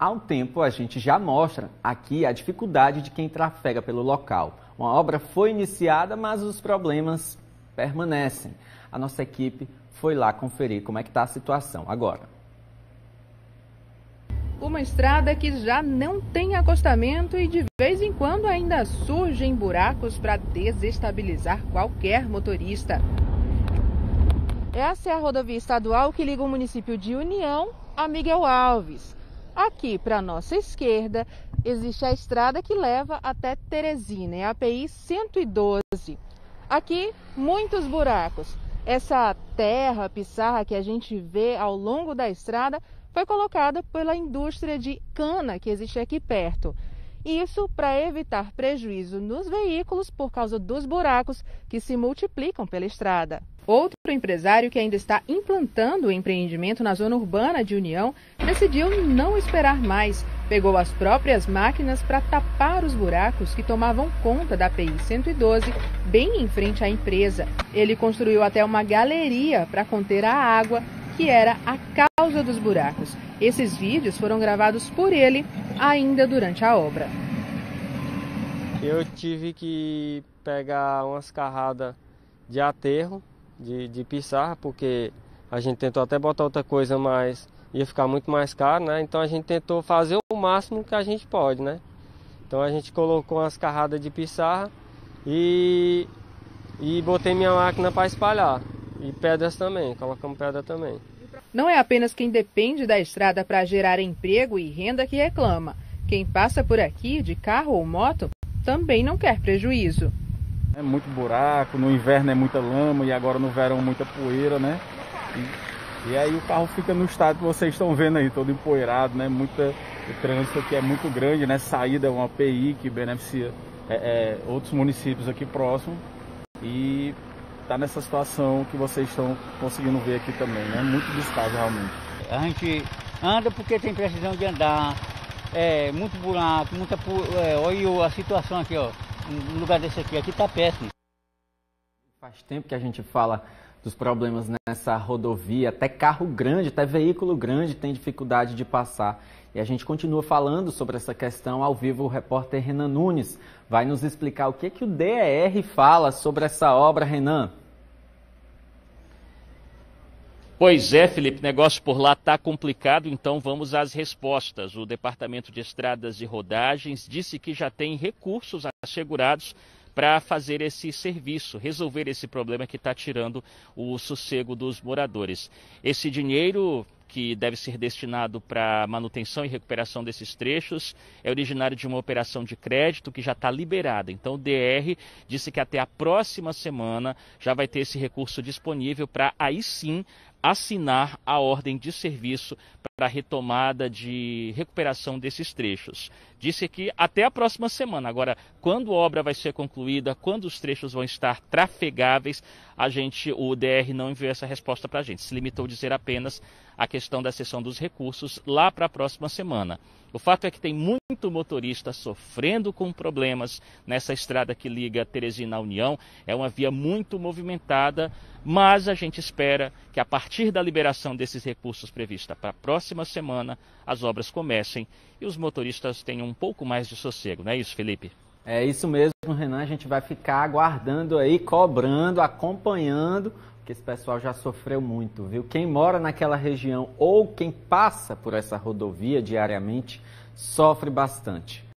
Há um tempo a gente já mostra aqui a dificuldade de quem trafega pelo local. Uma obra foi iniciada, mas os problemas permanecem. A nossa equipe foi lá conferir como é que está a situação agora. Uma estrada que já não tem acostamento e de vez em quando ainda surgem buracos para desestabilizar qualquer motorista. Essa é a rodovia estadual que liga o município de União a Miguel Alves. Aqui, para nossa esquerda, existe a estrada que leva até Teresina, é a API 112. Aqui, muitos buracos. Essa terra, pissarra que a gente vê ao longo da estrada foi colocada pela indústria de cana que existe aqui perto. Isso para evitar prejuízo nos veículos por causa dos buracos que se multiplicam pela estrada. Outro empresário que ainda está implantando o empreendimento na zona urbana de União decidiu não esperar mais. Pegou as próprias máquinas para tapar os buracos que tomavam conta da API 112, bem em frente à empresa. Ele construiu até uma galeria para conter a água, que era a causa dos buracos. Esses vídeos foram gravados por ele ainda durante a obra. Eu tive que pegar umas carradas de aterro, de pissarra, porque a gente tentou até botar outra coisa, mas ia ficar muito mais caro, né? Então a gente tentou fazer o máximo que a gente pode, né? Então a gente colocou umas carradas de pissarra e botei minha máquina para espalhar. E pedras também, colocamos pedra também. Não é apenas quem depende da estrada para gerar emprego e renda que reclama. Quem passa por aqui de carro ou moto também não quer prejuízo. É muito buraco, no inverno é muita lama e agora no verão muita poeira, né? E aí o carro fica no estado que vocês estão vendo aí, todo empoeirado, né? O trânsito aqui é muito grande, né? Saída é uma API que beneficia outros municípios aqui próximos e tá nessa situação que vocês estão conseguindo ver aqui também, né? Muito descaso realmente. A gente anda porque tem precisão de andar, muito buraco, olha a situação aqui, ó, no lugar desse aqui tá péssimo. Faz tempo que a gente fala dos problemas nessa rodovia, até carro grande, até veículo grande tem dificuldade de passar. E a gente continua falando sobre essa questão ao vivo. O repórter Renan Nunes vai nos explicar o que o DER fala sobre essa obra, Renan. Pois é, Felipe, negócio por lá está complicado, então vamos às respostas. O Departamento de Estradas e Rodagens disse que já tem recursos assegurados para fazer esse serviço, resolver esse problema que está tirando o sossego dos moradores. Esse dinheiro, que deve ser destinado para manutenção e recuperação desses trechos, é originário de uma operação de crédito que já está liberada. Então o DR disse que até a próxima semana já vai ter esse recurso disponível para aí sim assinar a ordem de serviço para a retomada de recuperação desses trechos. Disse que até a próxima semana. Agora, quando a obra vai ser concluída, quando os trechos vão estar trafegáveis, o DR não enviou essa resposta para a gente. Se limitou a dizer apenas a questão da cessão dos recursos lá para a próxima semana. O fato é que tem muito motorista sofrendo com problemas nessa estrada que liga Teresina à União. É uma via muito movimentada, mas a gente espera que a partir da liberação desses recursos prevista para a próxima semana, as obras comecem e os motoristas tenham um pouco mais de sossego. Não é isso, Felipe? É isso mesmo, Renan. A gente vai ficar aguardando aí, cobrando, acompanhando, porque esse pessoal já sofreu muito, viu? Quem mora naquela região ou quem passa por essa rodovia diariamente sofre bastante.